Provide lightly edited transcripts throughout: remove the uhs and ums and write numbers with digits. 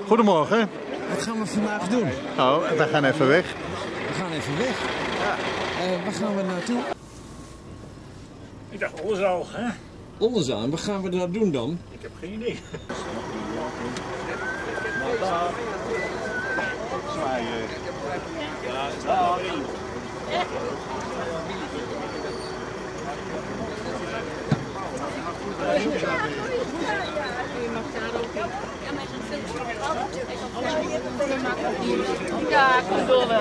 Goedemorgen. Wat gaan we vandaag doen? Oh, we gaan even weg. We gaan even weg. Ja. Waar gaan we naartoe? Ik dacht Oldenzaal, hè? Oldenzaal. En wat gaan we daar doen dan? Ik heb geen idee. Zwaaien. Ja, daar. Ja, kom door wel.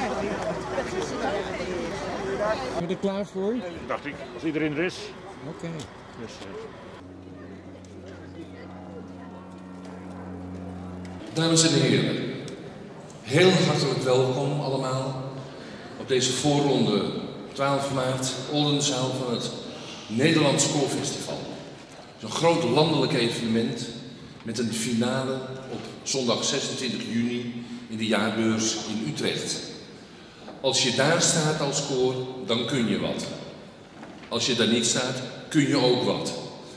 Ben je er klaar voor? Dacht ik, als iedereen er is. Oké. Dus, Dames en heren, heel hartelijk welkom allemaal op deze voorronde 12 maart Oldenzaal van het Nederlands Koorfestival. Het is een groot landelijk evenement met een finale op zondag 26 juni in de jaarbeurs in Utrecht. Als je daar staat als koor, dan kun je wat. Als je daar niet staat, kun je ook wat.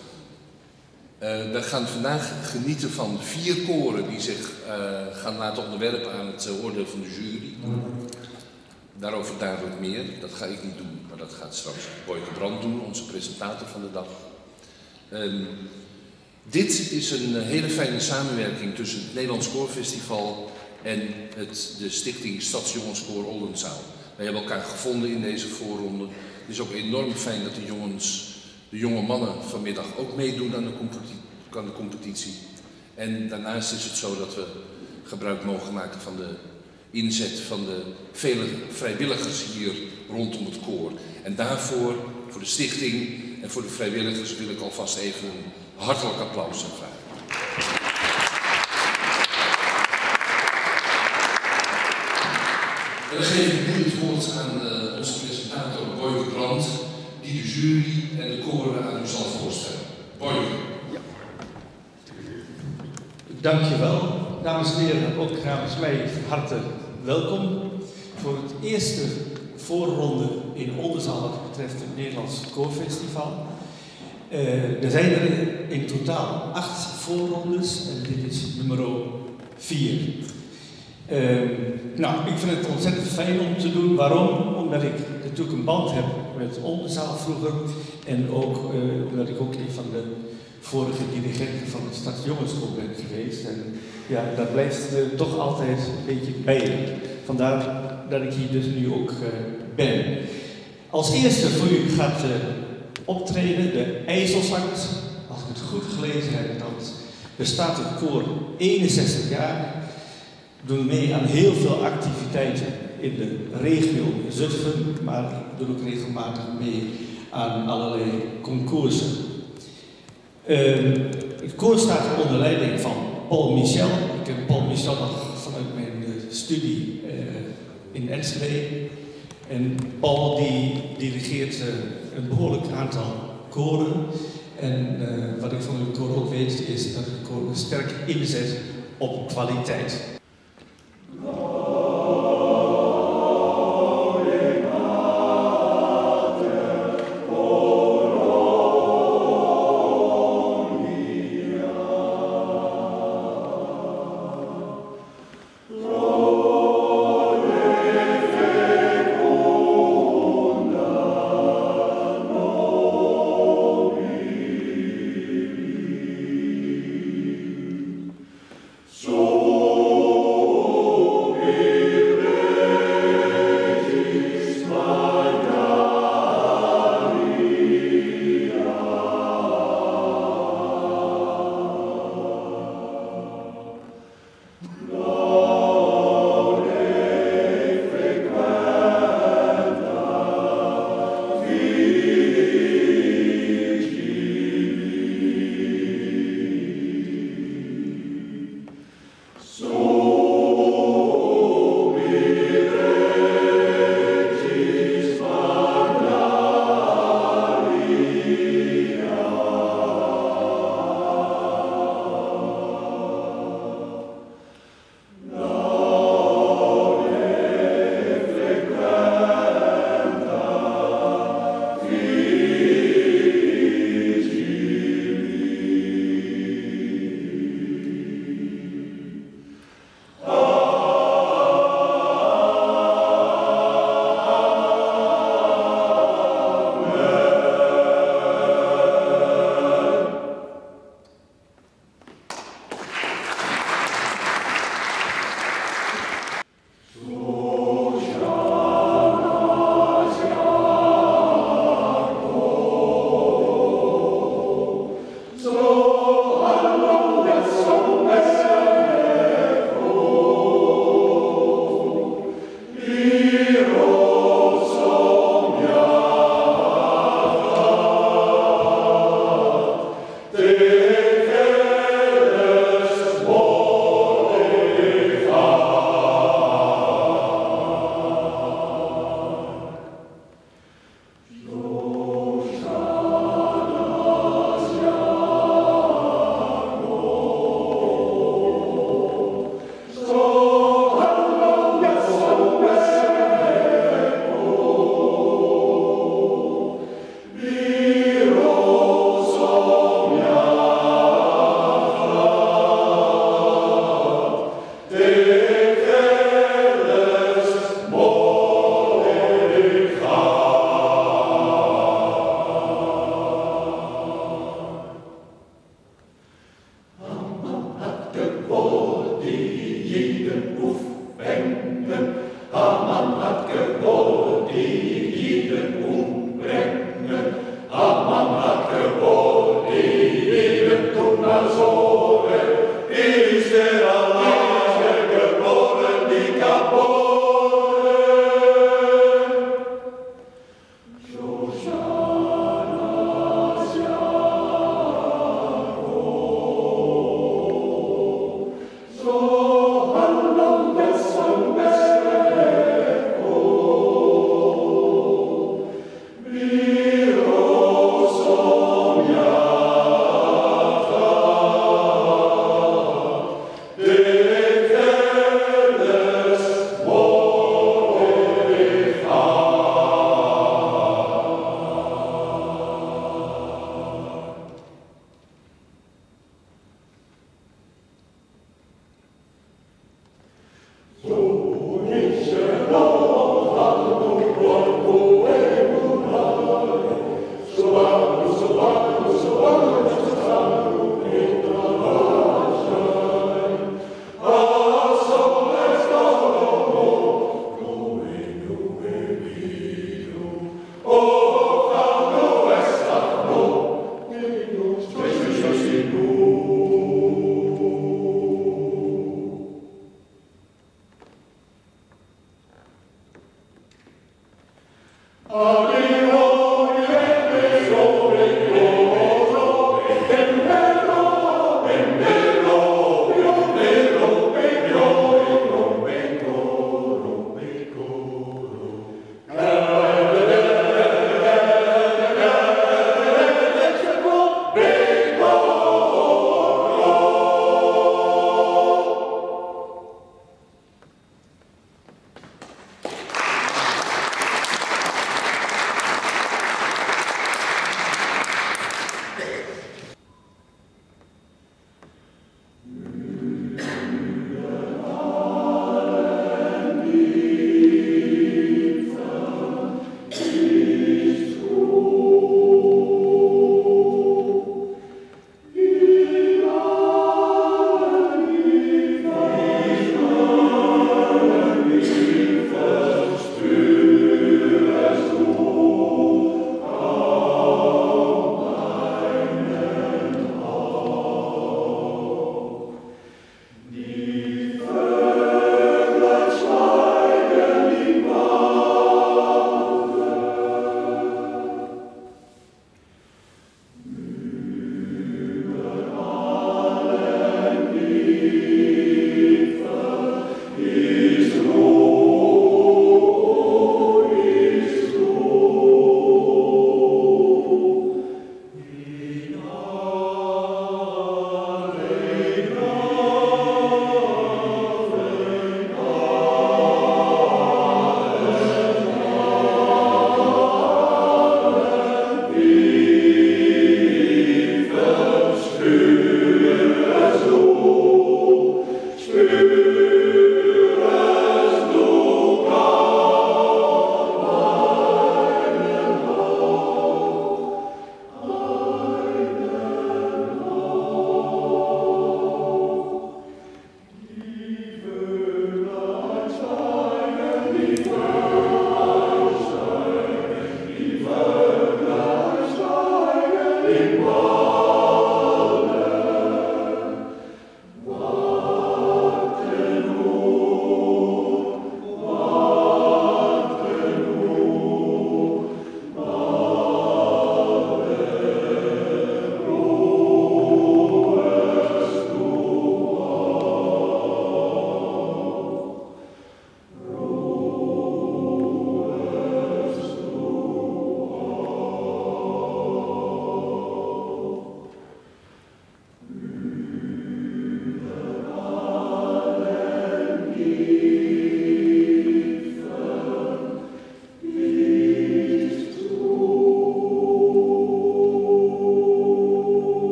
We gaan vandaag genieten van 4 koren die zich gaan laten onderwerpen aan het oordeel van de jury. Daarover dadelijk meer. Dat ga ik niet doen, maar dat gaat straks Boyke Brand doen, onze presentator van de dag. Dit is een hele fijne samenwerking tussen het Nederlands Koorfestival en de stichting Stadsjongenskoor Oldenzaal. Wij hebben elkaar gevonden in deze voorronde. Het is ook enorm fijn dat de jonge mannen vanmiddag ook meedoen aan de competitie. En daarnaast is het zo dat we gebruik mogen maken van de inzet van de vele vrijwilligers hier rondom het koor. En daarvoor, voor de stichting en voor de vrijwilligers, wil ik alvast even een hartelijk applaus vragen. Dan geef ik nu het woord aan onze presentator Boyke Brand, die de jury en de koren aan u zal voorstellen. Boyke. Ja. Dankjewel. Dames en heren, ook namens mij van harte welkom voor het eerste voorronde in Oldenzaal wat betreft het Nederlands Koorfestival. Er zijn er in totaal 8 voorrondes en dit is nummer 4. Ik vind het ontzettend fijn om te doen. Waarom? Omdat ik natuurlijk een band heb met Oldenzaal vroeger en ook omdat ik ook een van de vorige dirigenten van de Stadsjongenskoor ben geweest. En ja, dat blijft toch altijd een beetje bij. Vandaar dat ik hier dus nu ook ben. Als eerste voor u gaat optreden de IJsselzangers. Als ik het goed gelezen heb, dan bestaat het koor 61 jaar. Doen mee aan heel veel activiteiten in de regio Zutphen, maar doen ook regelmatig mee aan allerlei concoursen. Het koor staat onder leiding van Paul Michel. Ik ken Paul Michel nog vanuit mijn studie in Enschede. En Paul die dirigeert een behoorlijk aantal koren. En wat ik van het koor ook weet is dat het koor sterk inzet op kwaliteit. So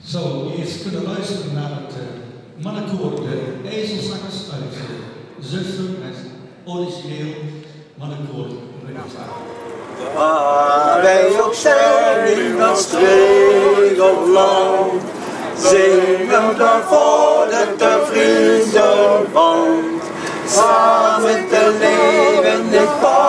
Zo, eerst kunnen luisteren naar het mannenkoor De IJzelzangers uit Zutphen met origineel mannenkoor repertoire. Waar wij ook zijn in dat streek of land, zingen we voordat de vrienden van, samen te leven in het